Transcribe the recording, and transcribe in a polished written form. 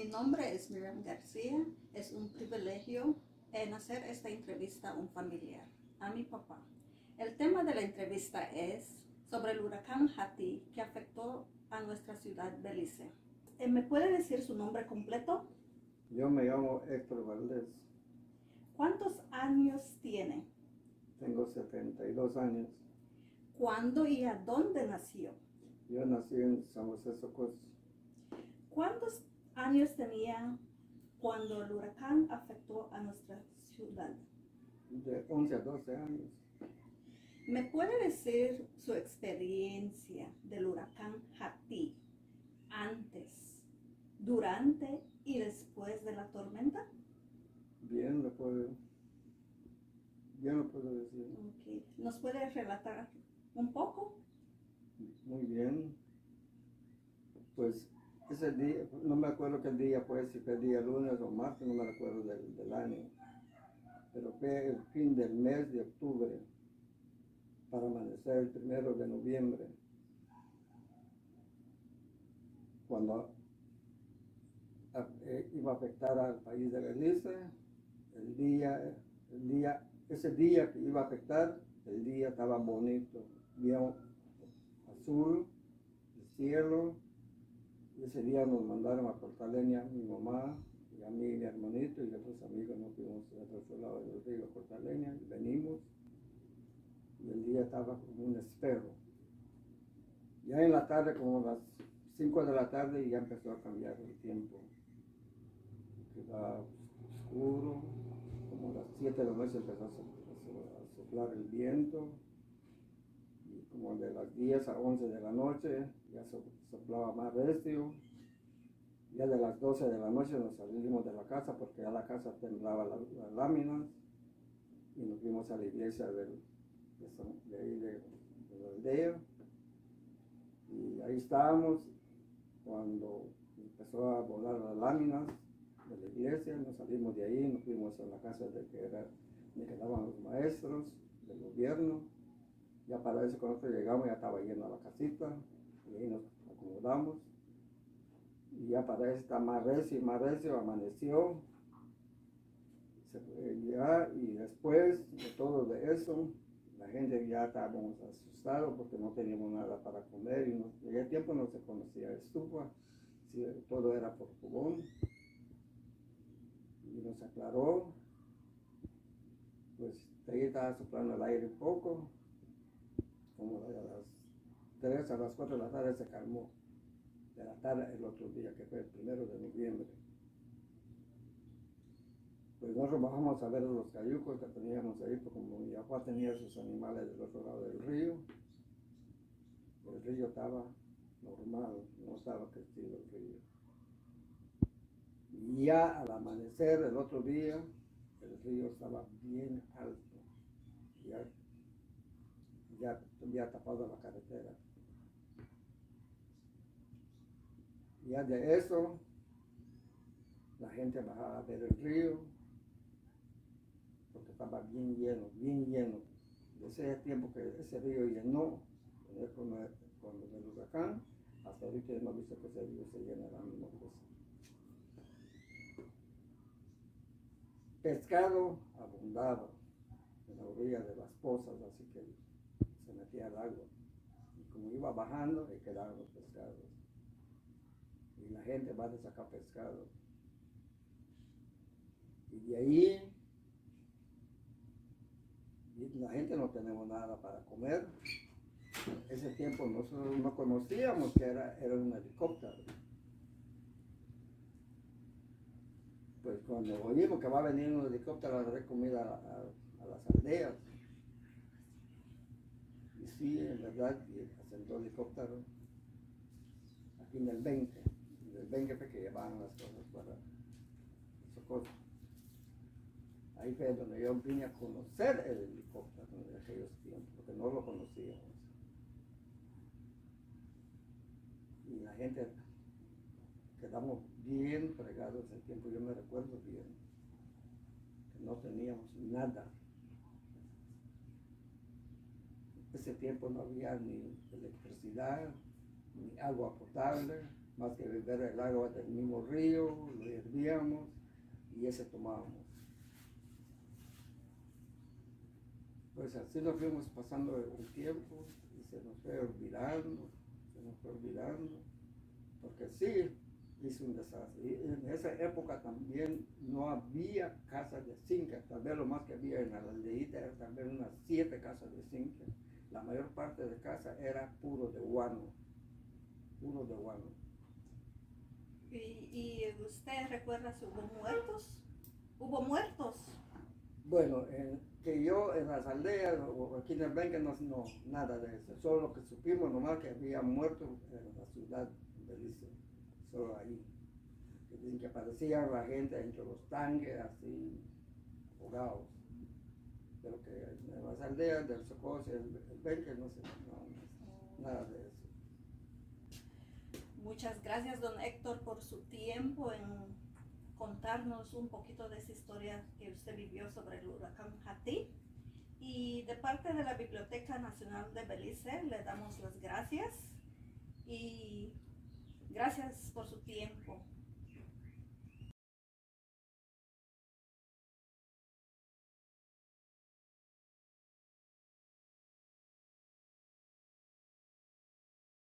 Mi nombre es Miriam García. Es un privilegio en hacer esta entrevista a un familiar, a mi papá. El tema de la entrevista es sobre el huracán Hattie que afectó a nuestra ciudad Belice. ¿Me puede decir su nombre completo? Yo me llamo Héctor Valdés. ¿Cuántos años tiene? Tengo 72 años. ¿Cuándo y a dónde nació? Yo nací en San José Socorro. ¿Cuántos años tenía cuando el huracán afectó a nuestra ciudad? De 11 a 12 años. ¿Me puede decir su experiencia del huracán Hattie antes, durante y después de la tormenta? Bien lo puedo decir. Okay. ¿Nos puede relatar un poco? Muy bien. Pues ese día, no me acuerdo qué día fue, si fue día lunes o martes, no me recuerdo del año. Pero fue el fin del mes de octubre, para amanecer el 1 de noviembre, cuando iba a afectar al país de Belice. Ese día que iba a afectar, el día estaba bonito, bien azul, el cielo. Y ese día nos mandaron a Porta Leña, mi mamá, y a mí y mi hermanito y otros amigos. Nos fuimos al otro lado del río Porta Leña y venimos. Y el día estaba como un espejo. Ya en la tarde, como a las 5 de la tarde, ya empezó a cambiar el tiempo. Quedaba oscuro, como a las 7 de la noche empezó a soplar el viento. Y como de las 10 a 11 de la noche ya soplaba más recio. Ya de las 12 de la noche nos salimos de la casa porque ya la casa temblaba las láminas. Y nos fuimos a la iglesia de la aldea. Y ahí estábamos cuando empezó a volar las láminas de la iglesia. Nos salimos de ahí, nos fuimos a la casa donde quedaban los maestros del gobierno. Ya para eso, cuando nosotros llegamos, ya estaba yendo a la casita y ahí nos acomodamos. Y ya para eso está más recio, amaneció. Se fue ya, y después de todo de eso, la gente ya estábamos asustados porque no teníamos nada para comer y en aquel tiempo no se conocía estufa, todo era por fogón. Y nos aclaró, pues ahí estaba soplando el aire un poco, como a las 3 a las 4 de la tarde se calmó. De la tarde el otro día, que fue el 1 de noviembre. Pues nosotros bajamos a ver los cayucos que teníamos ahí, porque como mi papá tenía sus animales del otro lado del río, el río estaba normal, no estaba crecido el río. Y ya al amanecer el otro día, el río estaba bien alto, ya había tapado la carretera. Ya de eso, la gente bajaba a ver el río, porque estaba bien lleno. Desde ese tiempo que ese río llenó, con el huracán, hasta ahorita hemos visto que ese río se llena la misma cosa. Pescado abundaba en la orilla de las pozas, así que se metía el agua. Y como iba bajando, ahí quedaban los pescados. Y la gente va a sacar pescado. Y de ahí, la gente no tenemos nada para comer. Ese tiempo nosotros no conocíamos que era un helicóptero. Pues cuando oímos que va a venir un helicóptero a dar comida a las aldeas. Y sí, en verdad, asentó el helicóptero aquí en el 20. En el 20 fue que llevaban las cosas para Socorro. Ahí fue donde yo vine a conocer el helicóptero en aquellos tiempos, porque no lo conocíamos. Y la gente quedamos bien fregados ese tiempo, yo me recuerdo bien, que no teníamos nada. Ese tiempo no había ni electricidad, ni agua potable, más que beber el agua del mismo río, lo hervíamos y ese tomábamos. Pues así nos fuimos pasando el tiempo y se nos fue olvidando, porque sí, hizo un desastre. Y en esa época también no había casas de zinc, tal vez lo más que había en la aldeíta era tal vez unas 7 casas de zinc. La mayor parte de casa era puro de guano. ¿Y usted recuerda si hubo muertos? ¿Hubo muertos? Bueno, que yo en las aldeas o aquí en el Benque no, nada de eso. Solo lo que supimos nomás que había muertos en la ciudad de Belice, solo ahí. Que dicen que aparecía la gente entre los tanques, así, ahogados. Pero que en las aldeas del Socorro, el Benque, no sé, nada de eso. Muchas gracias, don Héctor, por su tiempo en contarnos un poquito de esa historia que usted vivió sobre el huracán Hattie. Y de parte de la Biblioteca Nacional de Belice le damos las gracias y gracias por su tiempo.